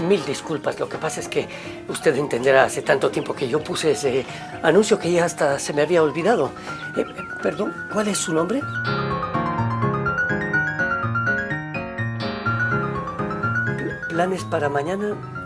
Mil disculpas, lo que pasa es que usted entenderá, hace tanto tiempo que yo puse ese anuncio que ya hasta se me había olvidado. Perdón, ¿cuál es su nombre? ¿Planes para mañana?